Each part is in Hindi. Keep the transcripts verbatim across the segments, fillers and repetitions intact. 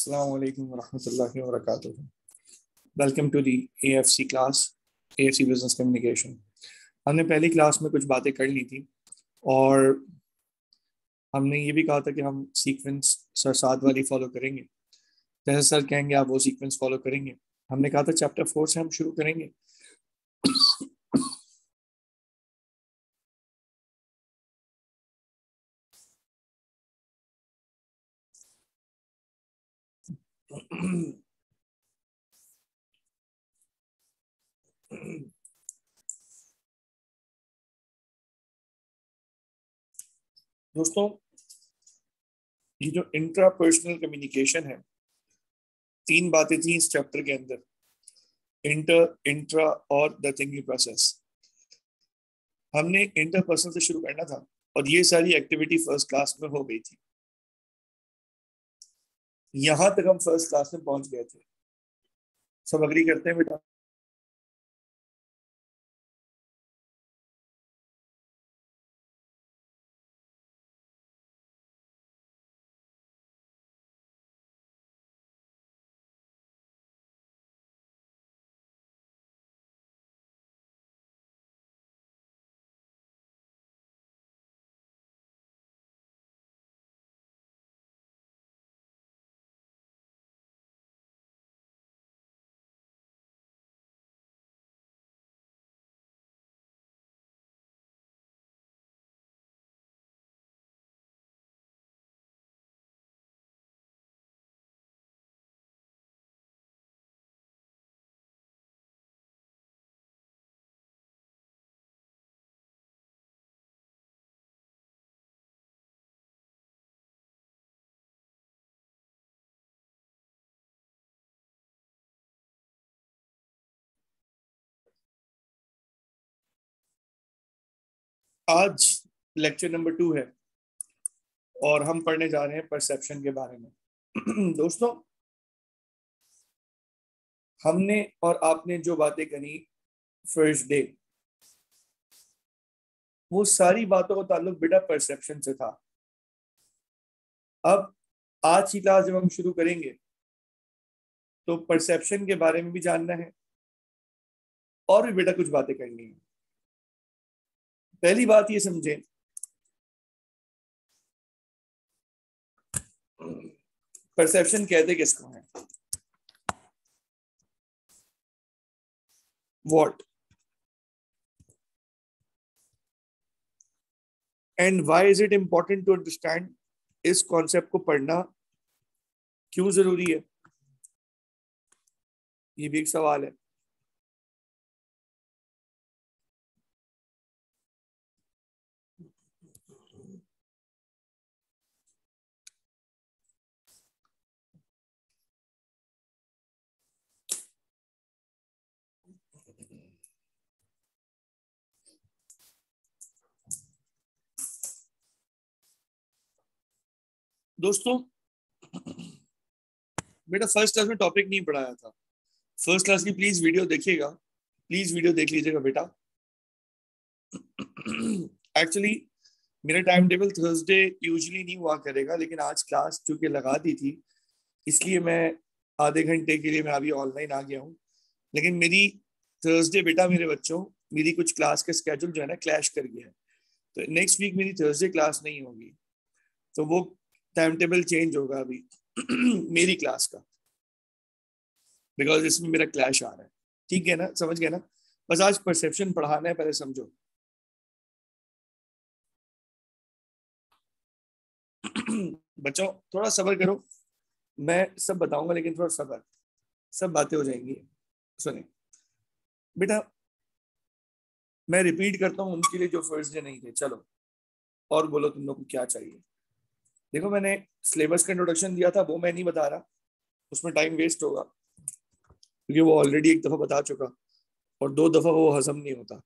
Assalamu alaikum warahmatullahi wabarakatuh. Welcome to the A F C class, A F C Business Communication. हमने पहली क्लास में कुछ बातें कर ली थी और हमने ये भी कहा था कि हम सीक्वेंस सर सात वाली फॉलो करेंगे। जैसे सर कहेंगे आप वो सीक्वेंस फॉलो करेंगे। हमने कहा था चैप्टर फोर से हम शुरू करेंगे। दोस्तों, ये जो इंट्रापर्सनल कम्युनिकेशन है, तीन बातें थी इस चैप्टर के अंदर, इंटर, इंट्रा और द थिंकिंग प्रोसेस। हमने इंटरपर्सनल से शुरू करना था और ये सारी एक्टिविटी फर्स्ट क्लास में हो गई थी। यहां तक हम फर्स्ट क्लास में पहुंच गए थे। सब अग्री करते हैं बेटा? आज लेक्चर नंबर टू है और हम पढ़ने जा रहे हैं परसेप्शन के बारे में। दोस्तों, हमने और आपने जो बातें करी फर्स्ट डे, वो सारी बातों का ताल्लुक बेटा परसेप्शन से था। अब आज की क्लास जब हम शुरू करेंगे तो परसेप्शन के बारे में भी जानना है और भी बेटा कुछ बातें करनी है। पहली बात ये समझें, परसेप्शन कहते किसको है? What and why is it important to understand? इस कॉन्सेप्ट को पढ़ना क्यों जरूरी है, ये भी एक सवाल है। दोस्तों, बेटा फर्स्ट क्लास में टॉपिक नहीं पढ़ाया था। फर्स्ट क्लास की प्लीज वीडियो देखिएगा, प्लीज वीडियो देख लीजिएगा बेटा। एक्चुअली मेरा टाइम टेबल थर्सडे यूजुअली नहीं हुआ करेगा, लेकिन आज क्लास चूंकि लगा दी थी इसलिए मैं आधे घंटे के लिए मैं अभी ऑनलाइन आ गया हूँ। लेकिन मेरी थर्सडे बेटा मेरे बच्चों मेरी कुछ क्लास के स्केड्यूल जो है ना क्लैश कर गया है, तो नेक्स्ट वीक मेरी थर्सडे क्लास नहीं होगी, तो वो टाइम टेबल चेंज होगा अभी मेरी क्लास का, बिकॉज इसमें मेरा क्लैश आ रहा है। ठीक है ना, समझ गए ना? बस आज परसेप्शन पढ़ाना है, पहले समझो। बच्चों थोड़ा सब्र करो, मैं सब बताऊंगा लेकिन थोड़ा सब्र, सब बातें हो जाएंगी। सुने बेटा, मैं रिपीट करता हूँ उनके लिए जो फर्स्ट डे नहीं थे। चलो और बोलो तुम लोग को क्या चाहिए। देखो, मैंने सिलेबस का इंट्रोडक्शन दिया था, वो मैं नहीं बता रहा, उसमें टाइम वेस्ट होगा क्योंकि वो ऑलरेडी एक दफा बता चुका और दो दफा वो हजम नहीं होता।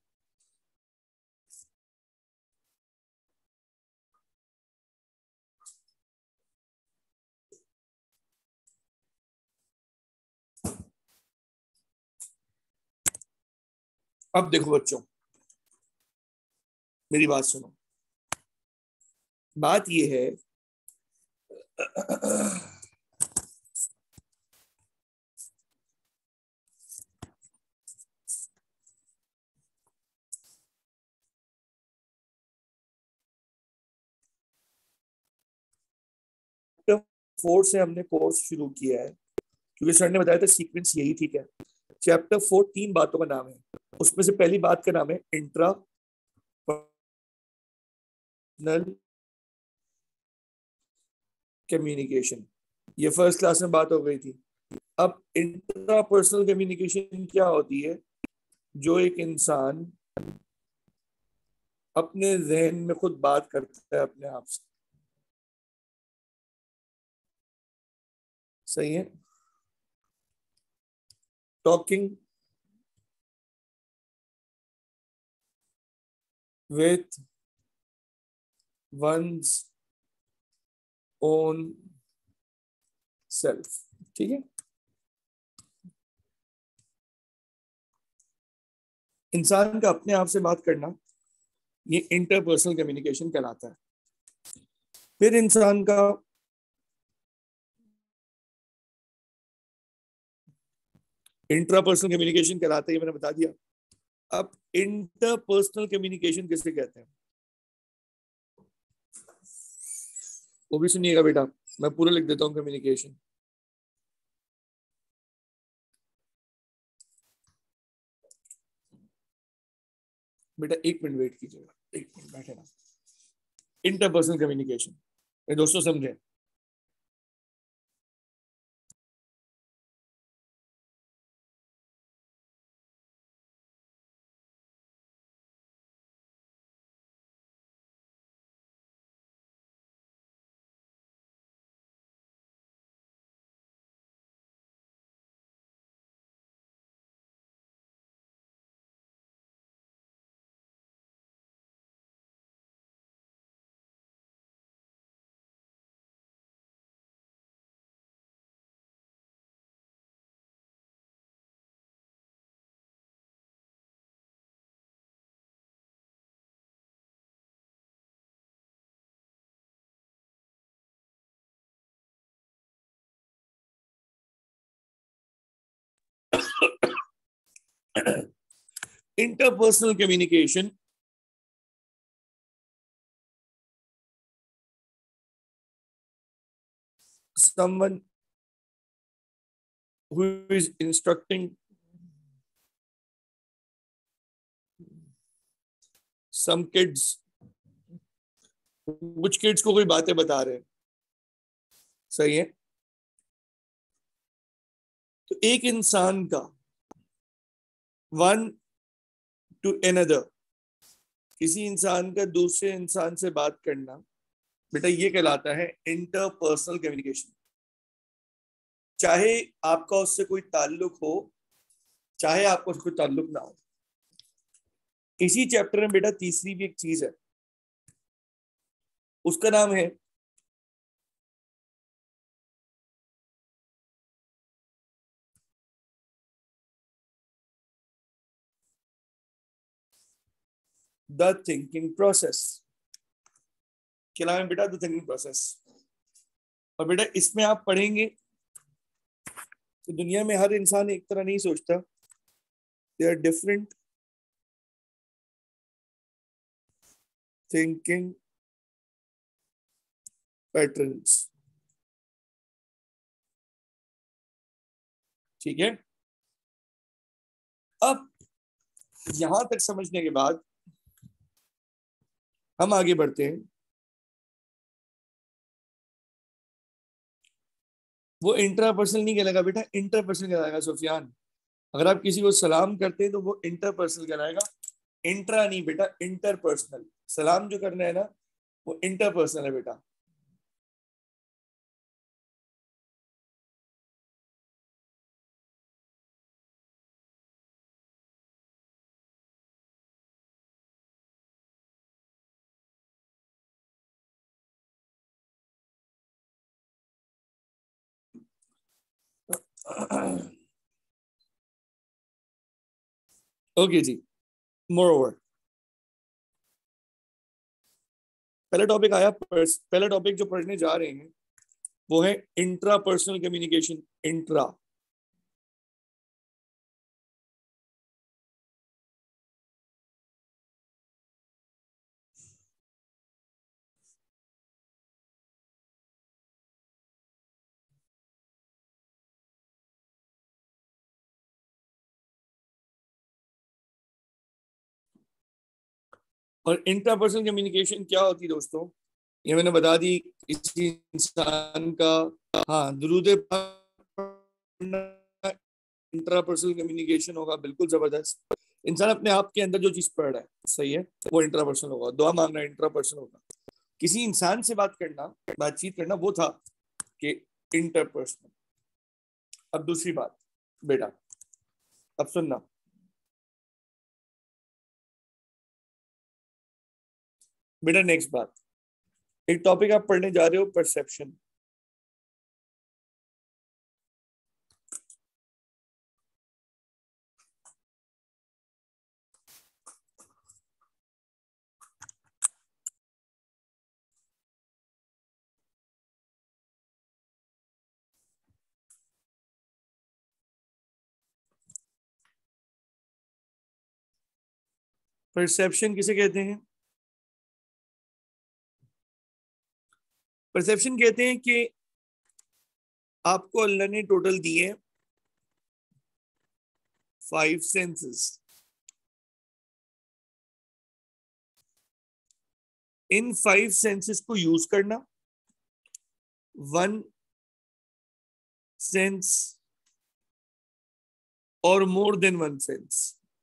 अब देखो बच्चों, मेरी बात सुनो। बात ये है फोर से हमने कोर्स शुरू किया है, क्योंकि सर ने बताया था सीक्वेंस यही ठीक है। चैप्टर फोर तीन बातों का नाम है, उसमें से पहली बात का नाम है इंट्रा पर्सनल कम्युनिकेशन। ये फर्स्ट क्लास में बात हो गई थी। अब इंट्रा पर्सनल कम्युनिकेशन क्या होती है? जो एक इंसान अपने जहन में खुद बात करता है अपने आप से। सही है? Talking with one's own self. ठीक है? इंसान का अपने आप से बात करना, ये इंटरपर्सनल कम्युनिकेशन कहलाता है। फिर इंसान का इंट्रापर्सनल कम्युनिकेशन कहलाता है, ये मैंने बता दिया। अब इंटरपर्सनल कम्युनिकेशन किसे कहते हैं, वो भी सुनिएगा बेटा, मैं पूरा लिख देता हूँ कम्युनिकेशन। बेटा एक मिनट वेट कीजिएगा, एक मिनट बैठे ना। इंटरपर्सनल कम्युनिकेशन, ये दोस्तों समझे? Interpersonal communication someone who is instructing some kids, कुछ किड्स को कोई बातें बता रहे हैं। सही है? तो एक इंसान का वन टू अनदर, किसी इंसान का दूसरे इंसान से बात करना, बेटा ये कहलाता है इंटरपर्सनल कम्युनिकेशन। चाहे आपका उससे कोई ताल्लुक हो, चाहे आपका उससे कोई ताल्लुक ना हो। इसी चैप्टर में बेटा तीसरी भी एक चीज है, उसका नाम है द थिंकिंग प्रोसेस। क्या नाम है बेटा? The thinking process. और बेटा इसमें आप पढ़ेंगे कि दुनिया में हर इंसान एक तरह नहीं सोचता। They are different thinking patterns. ठीक है? अब यहां तक समझने के बाद हम आगे बढ़ते हैं। वो इंट्रापर्सनल नहीं कहलाएगा बेटा, इंटरपर्सनल कहलाएगा सुफियान। अगर आप किसी को सलाम करते हैं तो वो इंटरपर्सनल कहलाएगा, इंट्रा नहीं बेटा, इंटरपर्सनल। सलाम जो करना है ना, वो इंटरपर्सनल है बेटा। ओके जी। मोर ओवर, पहला टॉपिक आया, पहला टॉपिक जो पढ़ने जा रहे हैं वो है इंट्रा पर्सनल कम्युनिकेशन। इंट्रा, और इंट्रापर्सनल कम्युनिकेशन क्या होती है दोस्तों, ये मैंने बता दी। किसी इंसान का, हाँ, दुरूद इंट्रापर्सनल कम्युनिकेशन होगा, बिल्कुल जबरदस्त। इंसान अपने आप के अंदर जो चीज पढ़ रहा है, सही है, वो इंट्रापर्सनल होगा। दुआ मांगना इंट्रापर्सनल होगा। किसी इंसान से बात करना, बातचीत करना, वो था कि इंटरपर्सनल। अब दूसरी बात बेटा, अब सुनना। बेटा नेक्स्ट बात, एक टॉपिक आप पढ़ने जा रहे हो, परसेप्शन। परसेप्शन किसे कहते हैं? परसेप्शन कहते हैं कि आपको अल्लाह ने टोटल दिए फाइव सेंसेस। इन फाइव सेंसेस को यूज करना, वन सेंस और मोर देन वन सेंस।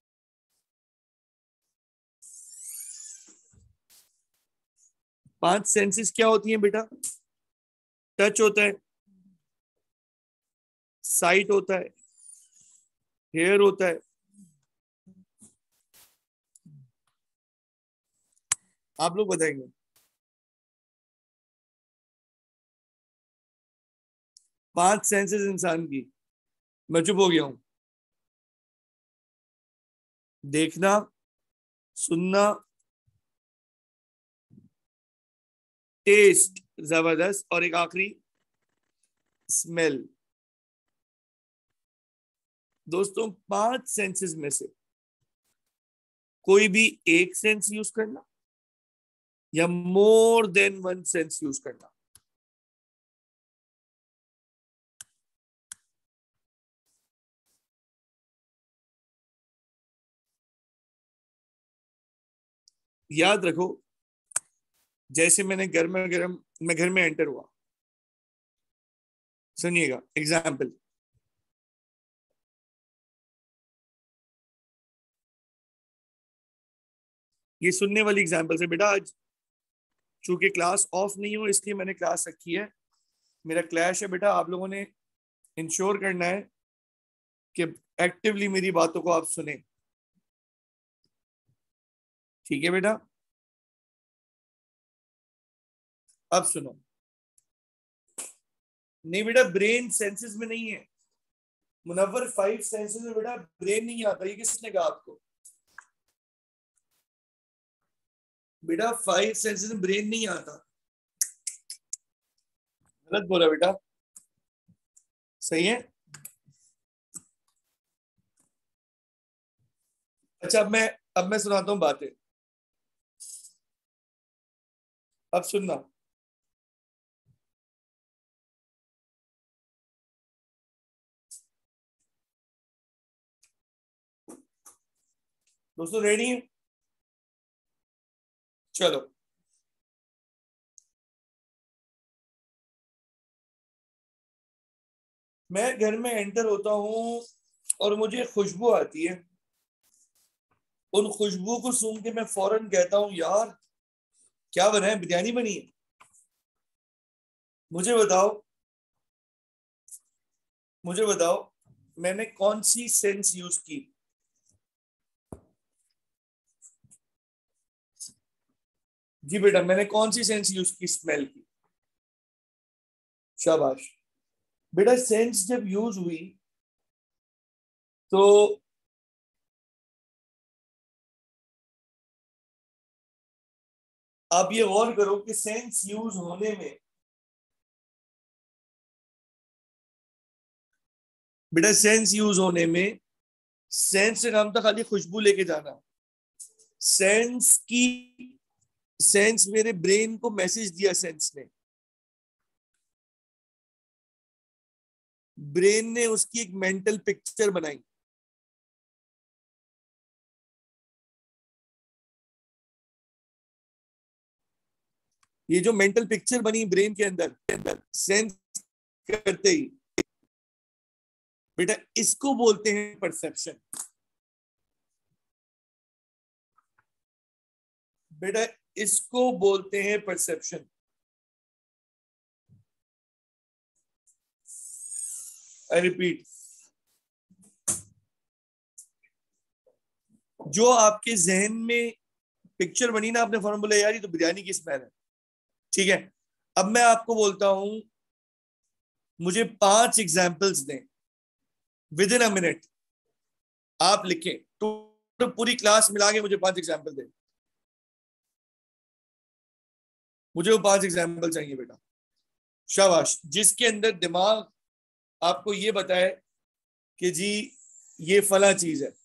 पांच सेंसेस क्या होती हैं बेटा? टच होता है, साइट होता है, हेयर होता है, आप लोग बताएंगे। पांच सेंसेस इंसान की, मैं चुप हो गया हूं। देखना, सुनना, टेस्ट जबरदस्त, और एक आखिरी स्मेल। दोस्तों पांच सेंसेस में से कोई भी एक सेंस यूज करना या more than one sense use करना। याद रखो, जैसे मैंने घर में गर्म मैं घर में एंटर हुआ, सुनिएगा एग्जाम्पल। ये सुनने वाली एग्जाम्पल से बेटा, आज चूंकि क्लास ऑफ नहीं हो इसलिए मैंने क्लास रखी है। मेरा क्लैश है बेटा, आप लोगों ने इंश्योर करना है कि एक्टिवली मेरी बातों को आप सुने, ठीक है बेटा? अब सुनो। नहीं बेटा, ब्रेन सेंसेस में नहीं है। मुनव्वर फाइव सेंसेस में बेटा ब्रेन नहीं आता, ये किसने कहा आपको? बेटा फाइव सेंसेस में ब्रेन नहीं आता, गलत बोला बेटा, सही है। अच्छा, अब मैं अब मैं सुनाता हूँ बातें, अब सुनना। दोस्तों रेडी है? चलो, मैं घर में एंटर होता हूँ और मुझे खुशबू आती है। उन खुशबू को सूंघ के मैं फौरन कहता हूँ, यार क्या बना है, बिरयानी बनी है। मुझे बताओ, मुझे बताओ मैंने कौन सी सेंस यूज की? जी बेटा, मैंने कौन सी सेंस यूज की? स्मेल की। शाबाश बेटा, सेंस जब यूज हुई तो आप ये गौर करो कि सेंस यूज होने में, बेटा सेंस यूज होने में, सेंस से काम था खाली खुशबू लेके जाना। सेंस की सेंस मेरे ब्रेन को मैसेज दिया, सेंस ने, ब्रेन ने उसकी एक मेंटल पिक्चर बनाई। ये जो मेंटल पिक्चर बनी ब्रेन के अंदर अंदर सेंस करते ही, बेटा इसको बोलते हैं परसेप्शन। बेटा इसको बोलते हैं परसेप्शन। आई रिपीट, जो आपके जहन में पिक्चर बनी ना, आपने फौरन बोला यार ये तो बिरयानी की स्मेल है, ठीक है। अब मैं आपको बोलता हूं मुझे पांच एग्जाम्पल्स दें विद इन अ मिनट, आप लिखें तो, तो पूरी क्लास मिला के मुझे पांच एग्जाम्पल दें, मुझे वो पांच एग्जाम्पल चाहिए बेटा। शाबाश, जिसके अंदर दिमाग आपको ये बताए कि जी ये फला चीज है।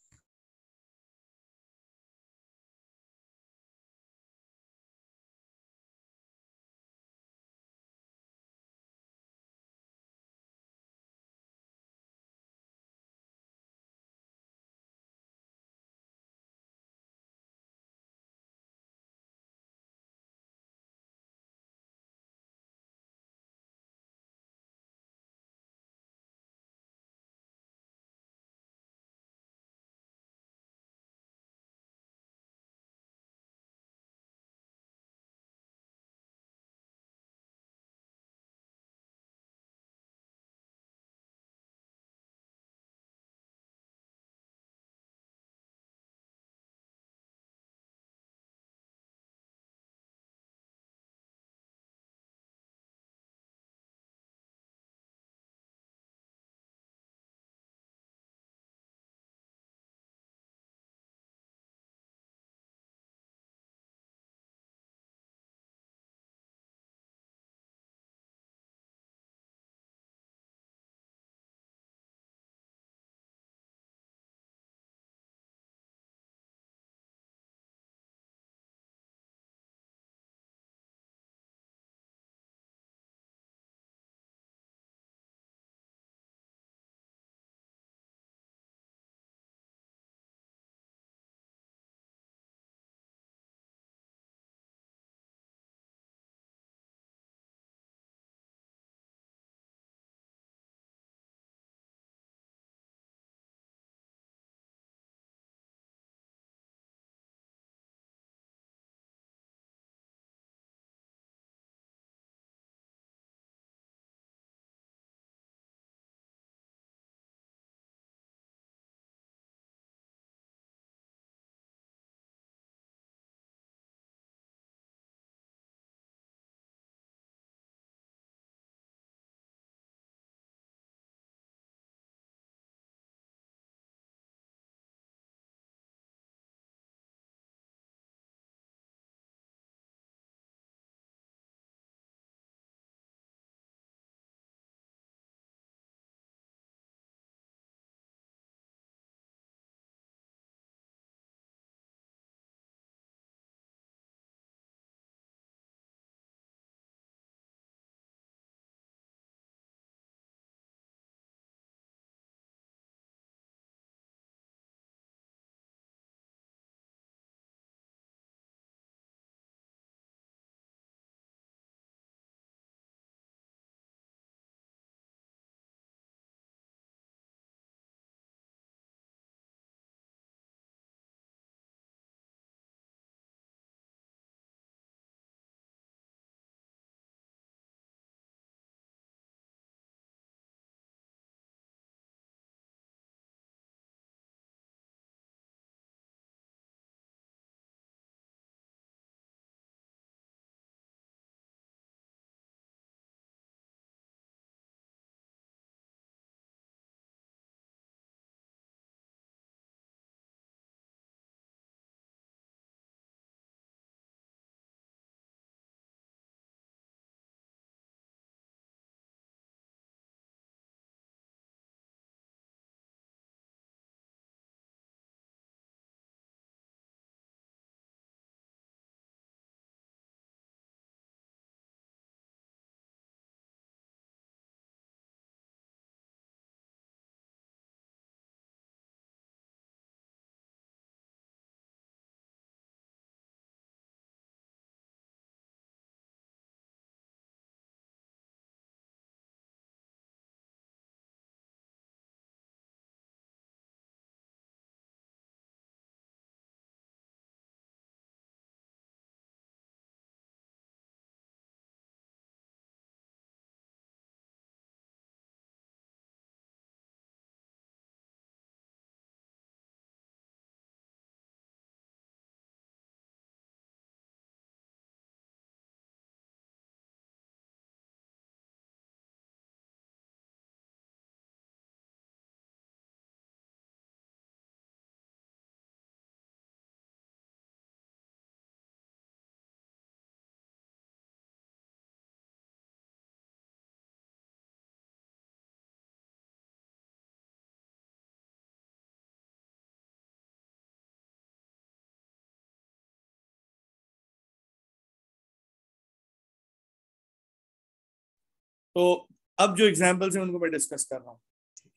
तो अब जो एग्जाम्पल्स हैं उनको मैं डिस्कस कर रहा हूँ.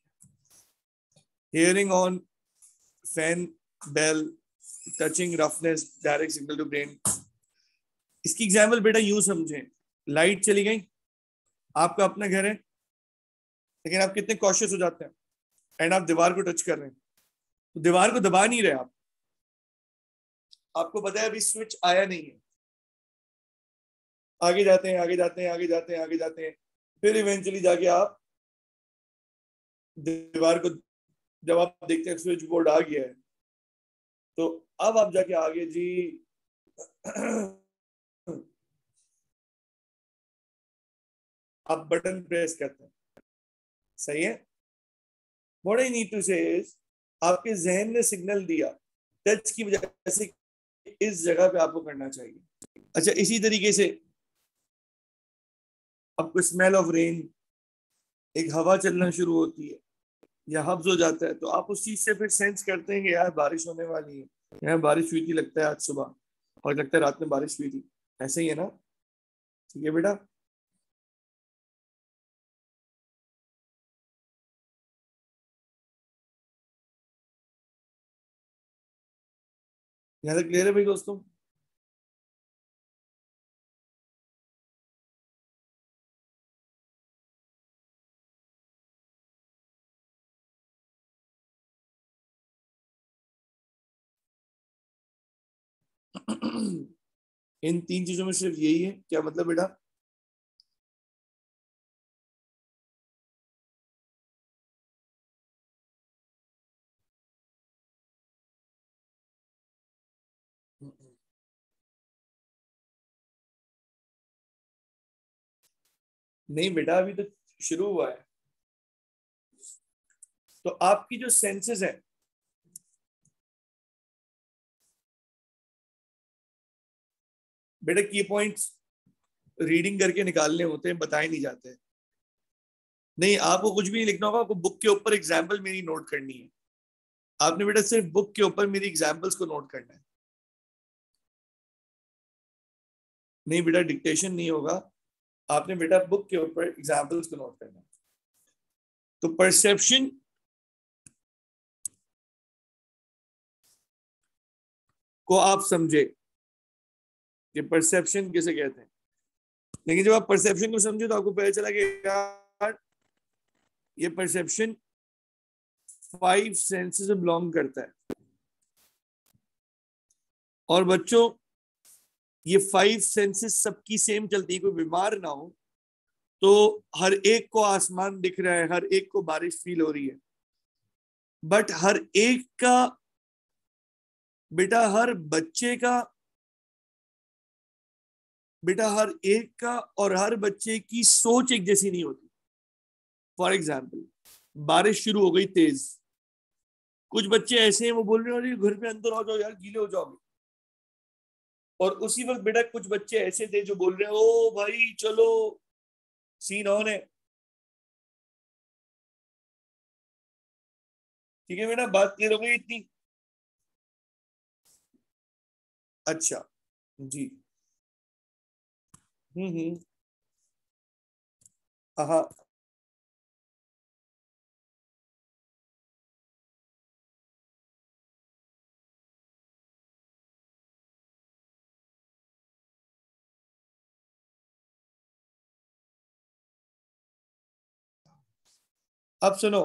Hearing on fan bell, touching roughness, direct signal to brain. इसकी एग्जाम्पल बेटा यूं समझें, लाइट चली गई, आपका अपना घर है, लेकिन आप कितने कॉशियस हो जाते हैं एंड आप दीवार को टच कर रहे हैं, तो दीवार को दबा नहीं रहे आप, आपको पता है अभी स्विच आया नहीं है, आगे जाते हैं आगे जाते हैं आगे जाते हैं आगे जाते हैं, फिर इवेंचुअली जाके आप दीवार को, जब आप देखते हैं स्विच बोर्ड आ गया है, तो अब आप जाके आगे जी आप बटन प्रेस करते हैं. सही है. What I need to say is, आपके जहन ने सिग्नल दिया टच की वजह से इस जगह पे आपको करना चाहिए. अच्छा, इसी तरीके से आपको स्मेल ऑफ रेन, एक हवा चलना शुरू होती है या हब्स हो जाता है, तो आप उस चीज से फिर सेंस करते हैं कि यार बारिश होने वाली है, यार बारिश हुई थी लगता है आज सुबह, और लगता है रात में बारिश हुई थी. ऐसे ही है ना. ठीक है बेटा. यहाँ तक क्लियर है भाई दोस्तों? इन तीन चीजों में सिर्फ यही है, क्या मतलब बेटा? नहीं बेटा, अभी तो शुरू हुआ है. तो आपकी जो सेंसेस है, बेटा की पॉइंट्स रीडिंग करके निकालने होते हैं, बताए नहीं जाते. नहीं, आपको कुछ भी नहीं लिखना होगा, आपको बुक के ऊपर एग्जाम्पल मेरी नोट करनी है. आपने बेटा सिर्फ बुक के ऊपर मेरी एग्जाम्पल्स को नोट करना है. नहीं बेटा, डिक्टेशन नहीं होगा, आपने बेटा बुक के ऊपर एग्जाम्पल्स को नोट करना है. तो परसेप्शन को आप समझे कि परसेप्शन किसे कहते हैं, लेकिन जब आप परसेप्शन को समझे तो आपको पता चला कि यार ये परसेप्शन फाइव सेंसेस से बिलोंग करता है. और बच्चों, ये फाइव सेंसेस सबकी सेम चलती है, कोई बीमार ना हो, तो हर एक को आसमान दिख रहा है, हर एक को बारिश फील हो रही है, बट हर एक का बेटा, हर बच्चे का बेटा, हर एक का और हर बच्चे की सोच एक जैसी नहीं होती. फॉर एग्जाम्पल, बारिश शुरू हो गई तेज, कुछ बच्चे ऐसे हैं वो बोल रहे हैं घर पे अंदर आ जाओ यार गीले हो जाओगे, और उसी वक्त बेटा कुछ बच्चे ऐसे थे जो बोल रहे हैं ओ भाई चलो सीन ऑन है. ठीक है बेटा, बात क्लियर हो गई इतनी? अच्छा जी. हम्म हम्म. हाँ. अब सुनो,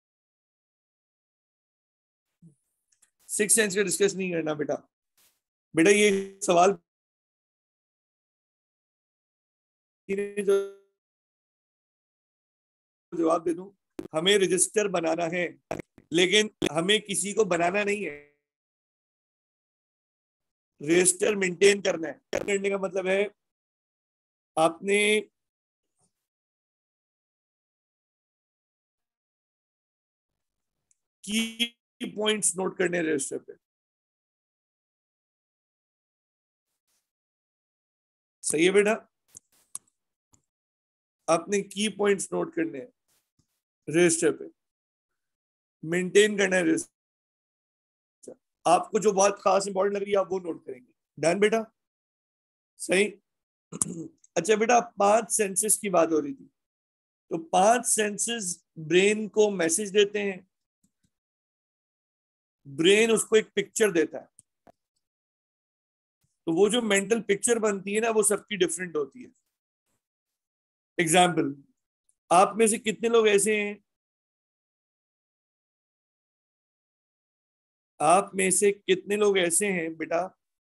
सिक्स सेंस का डिस्कस नहीं करना बेटा. बेटा ये सवाल जो जवाब दे दूं, हमें रजिस्टर बनाना है, लेकिन हमें किसी को बनाना नहीं है, रजिस्टर मेंटेन करना है. करने का मतलब है आपने की पॉइंट्स नोट करने रजिस्टर पे. सही है बेटा, आपने की पॉइंट्स नोट करने हैं रजिस्टर पे, मेंटेन करना है रजिस्टर. आपको जो बात खास इंपॉर्टेंट लग रही है आप वो नोट करेंगे. डन बेटा? सही. अच्छा बेटा, पांच सेंसेस की बात हो रही थी. तो पांच सेंसेस ब्रेन को मैसेज देते हैं, ब्रेन उसको एक पिक्चर देता है, तो वो जो मेंटल पिक्चर बनती है ना वो सबकी डिफरेंट होती है। एग्जाम्पल, आप में से कितने लोग ऐसे हैं, आप में से कितने लोग ऐसे हैं बेटा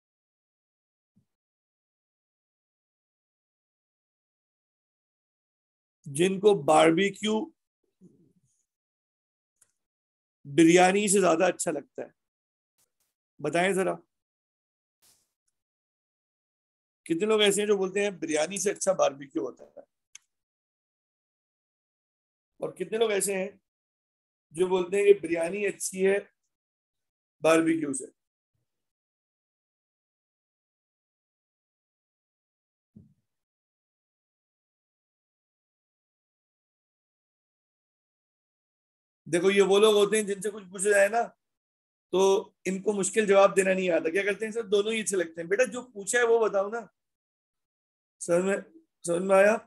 जिनको बारबेक्यू बिरयानी से ज्यादा अच्छा लगता है? बताएं जरा, कितने लोग ऐसे हैं जो बोलते हैं बिरयानी से अच्छा बारबेक्यू होता है? और कितने लोग ऐसे हैं जो बोलते हैं कि बिरयानी अच्छी है बारबेक्यू से? देखो, ये वो लोग होते हैं जिनसे कुछ पूछा जाए ना तो इनको मुश्किल जवाब देना नहीं आता, क्या करते हैं सर, दोनों ही अच्छे लगते हैं। बेटा जो पूछा है वो बताओ ना। समझ में समझ में आया?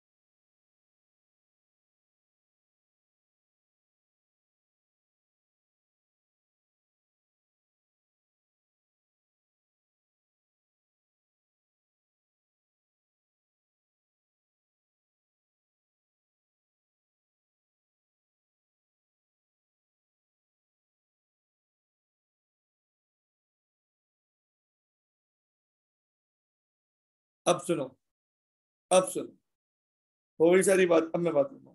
अब सुनो, अब सुनो, थोड़ी सारी बात अब मैं बात करता हूँ।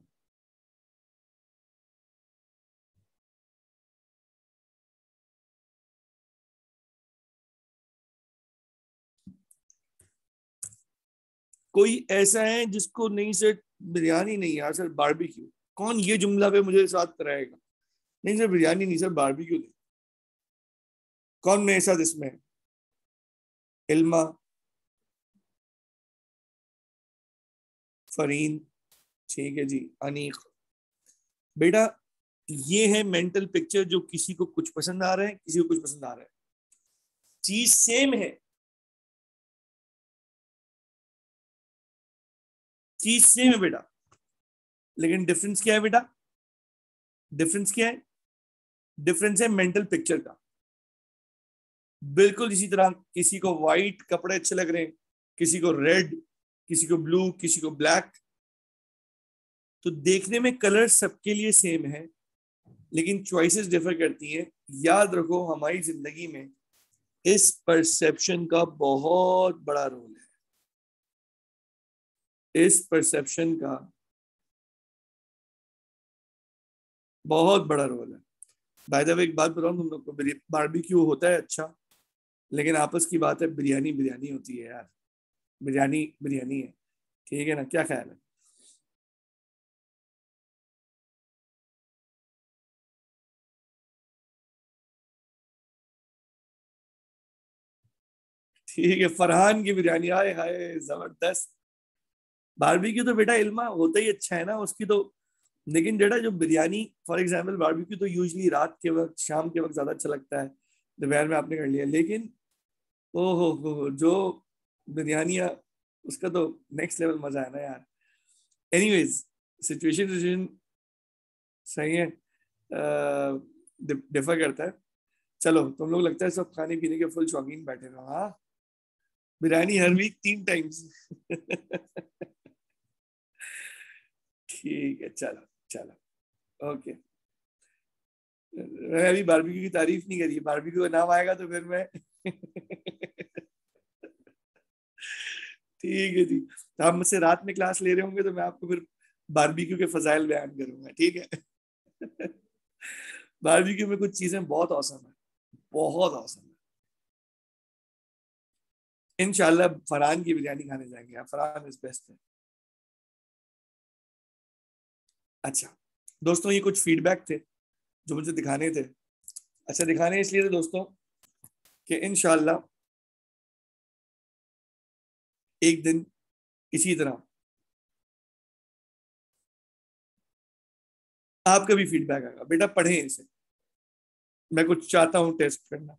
कोई ऐसा है जिसको नहीं सर बिरयानी नहीं यार सर बारबेक्यू, कौन ये जुमला पे मुझे साथ कराएगा? नहीं सर बिरयानी नहीं सर बारबेक्यू नहीं। कौन मेरे साथ इसमें है? इल्मा, फरीन, ठीक है जी, अनीक। बेटा ये है मेंटल पिक्चर, जो किसी को कुछ पसंद आ रहा है, किसी को कुछ पसंद आ रहा है, चीज सेम है, चीज सेम है बेटा, लेकिन डिफरेंस क्या है बेटा? डिफरेंस क्या है? डिफरेंस है मेंटल पिक्चर का। बिल्कुल इसी तरह किसी को व्हाइट कपड़े अच्छे लग रहे हैं, किसी को रेड, किसी को ब्लू, किसी को ब्लैक। तो देखने में कलर सबके लिए सेम है, लेकिन चॉइसेस डिफर करती हैं। याद रखो हमारी जिंदगी में इस परसेप्शन का बहुत बड़ा रोल है, इस परसेप्शन का बहुत बड़ा रोल है। बाय द वे एक बात बताऊं तुम लोग को, बारबेक्यू होता है अच्छा, लेकिन आपस की बात है बिरयानी बिरयानी होती है यार, बिरयानी बिरयानी है। ठीक है ना, क्या ख्याल है? ठीक है, फरहान की बिरयानी, आए हाय जबरदस्त। बारबेक्यू तो बेटा इल्मा होता ही अच्छा है ना उसकी तो। लेकिन जेटा जो बिरयानी, फॉर एग्जाम्पल बारबेक्यू तो यूजली रात के वक्त, शाम के वक्त ज्यादा अच्छा लगता है, दोपहर में आपने कर लिया, लेकिन ओ हो हो जो बिरयानी, उसका तो नेक्स्ट लेवल मजा है ना यार। एनीवेज, सिचुएशन सिचुएशन सही है, डिफर करता है। चलो तुम लोग लगता है सब खाने पीने के फुल शौकीन बैठे हो, हाँ? बिरयानी हर वीक तीन टाइम्स। ठीक है, चलो चलो, ओके। मैंने अभी बारबेक्यू की तारीफ नहीं करी, बारबेक्यू का नाम आएगा तो फिर मैं ठीक है जी, तो आप मुझसे रात में क्लास ले रहे होंगे तो मैं आपको फिर बारबेक्यू के फजाइल बयान करूंगा, ठीक है? बारबेक्यू में कुछ चीजें बहुत औसम है, बहुत औसम है। इंशाल्लाह फरहान की बिरयानी खाने जाएंगे, फरहान इज बेस्ट है। अच्छा दोस्तों, ये कुछ फीडबैक थे जो मुझे दिखाने थे। अच्छा, दिखाने इसलिए थे दोस्तों कि इंशाल्लाह एक दिन इसी तरह आपका भी फीडबैक आएगा। बेटा पढ़ें इसे, मैं कुछ चाहता हूं टेस्ट करना।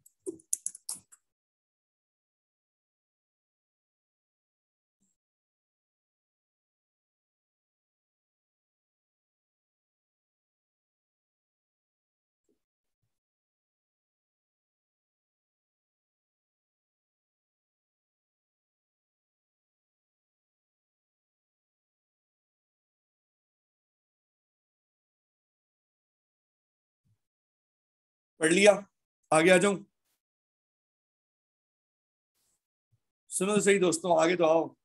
पढ़ लिया? आगे आ जाऊं? सुनो तो सही दोस्तों, आगे तो आओ।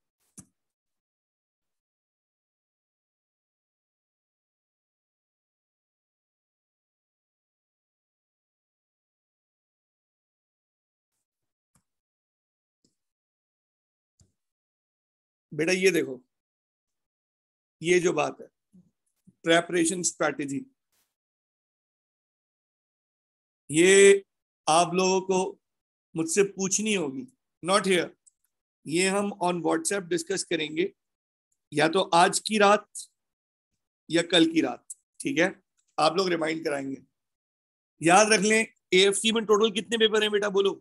बेटा ये देखो, ये जो बात है प्रेपरेशन स्ट्रैटेजी, ये आप लोगों को मुझसे पूछनी होगी, नॉट हियर। ये हम ऑन व्हाट्सएप डिस्कस करेंगे, या तो आज की रात या कल की रात, ठीक है? आप लोग रिमाइंड कराएंगे। याद रख लें, एएफसी में टोटल कितने पेपर हैं बेटा, बोलो?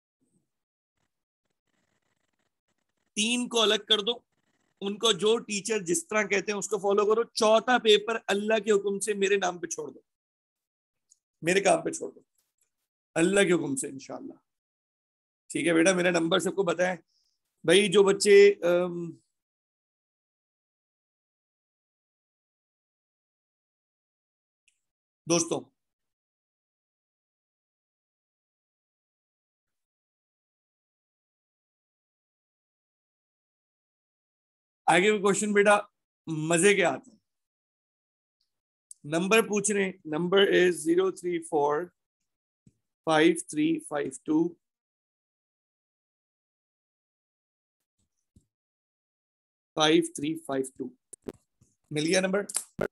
तीन को अलग कर दो, उनको जो टीचर जिस तरह कहते हैं उसको फॉलो करो। चौथा पेपर अल्लाह के हुक्म से मेरे नाम पे छोड़ दो, मेरे काम पे छोड़ दो, अल्लाह के हुक्म से इंशाल्लाह। ठीक है बेटा, मेरा नंबर सबको बताएं भाई। जो बच्चे अम, दोस्तों, आगे का क्वेश्चन बेटा मजे के आते हैं। नंबर पूछ रहे हैं, number is zero three four five three five two five three five two. मिल गया नंबर?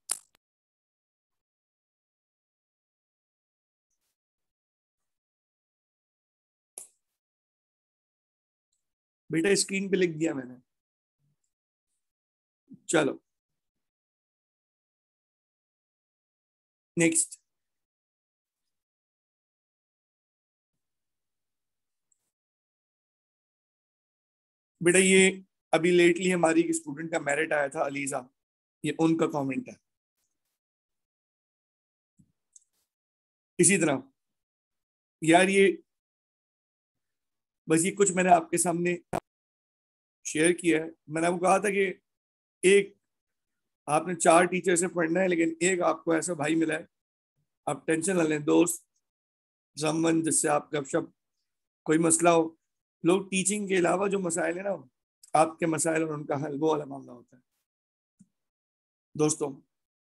बेटा स्क्रीन पे लिख दिया मैंने। चलो नेक्स्ट। बेटा ये अभी लेटली हमारी एक स्टूडेंट का मेरिट आया था, अलीजा, ये उनका कमेंट है। इसी तरह यार, ये बस ये कुछ मैंने आपके सामने शेयर किया है। मैंने आपको कहा था कि एक आपने चार टीचर से पढ़ना है, लेकिन एक आपको ऐसा भाई मिला है, आप टेंशन ना लें। दोस्त, जमन, जिससे आप गपशप, कोई मसला हो, लोग टीचिंग के अलावा जो मसाइल है ना, आपके मसाइल और उनका हल, वो वाला मामला होता है दोस्तों।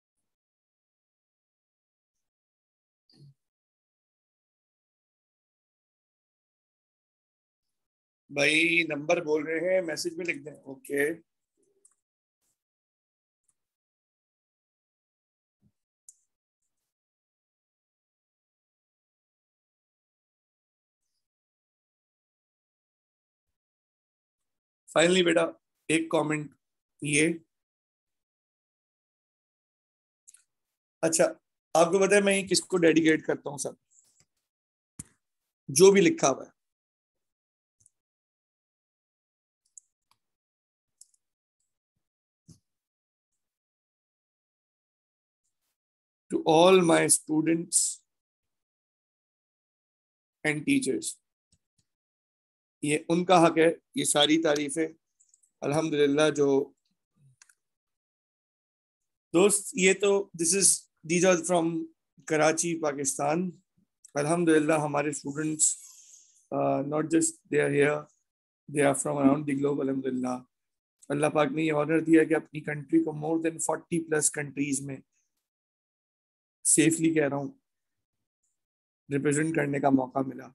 भाई नंबर बोल रहे हैं, मैसेज में लिख दें। ओके, फाइनली बेटा एक कमेंट ये। अच्छा, आपको पता है मैं ये किसको डेडिकेट करता हूँ सब, जो भी लिखा हुआ है? To all my students and teachers. ये उनका हक है, ये सारी तारीफें अल्हम्दुलिल्लाह। जो दोस्त, ये तो this is these are from Karachi, Pakistan. अल्हम्दुलिल्लाह हमारे students not just they are here, they are from around the globe. अल्हम्दुलिल्लाह अल्लाह पाक ने ये ऑनर दिया कि अपनी कंट्री को more than forty plus countries में सेफली, कह रहा हूँ, रिप्रेजेंट करने का मौका मिला।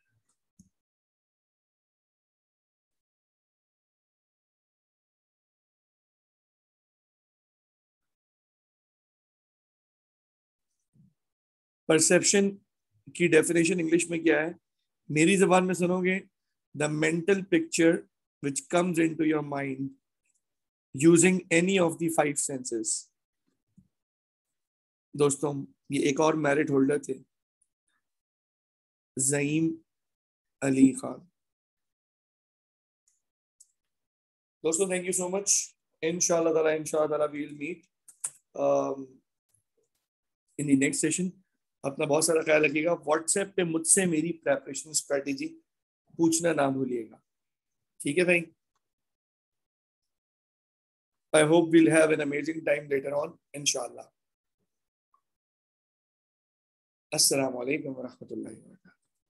परसेप्शन की डेफिनेशन इंग्लिश में क्या है? मेरी जबान में सुनोगे, the mental picture which comes into your mind using any of the five senses. दोस्तों, ये एक और मेरिट होल्डर थे, ज़ईम अली खान। दोस्तों थैंक यू सो मच। इंशाल्लाह ताला इंशाल्लाह ताला we will meet in the next session. अपना बहुत सारा ख्याल रखिएगा। व्हाट्सएप पे मुझसे मेरी प्रेपरेशन स्ट्रेटेजी पूछना ना भूलिएगा, ठीक है भाई? I hope we'll have an amazing time later on, inshallah. अस्सलाम वालेकुम व रहमतुल्लाहि व बरकातहू।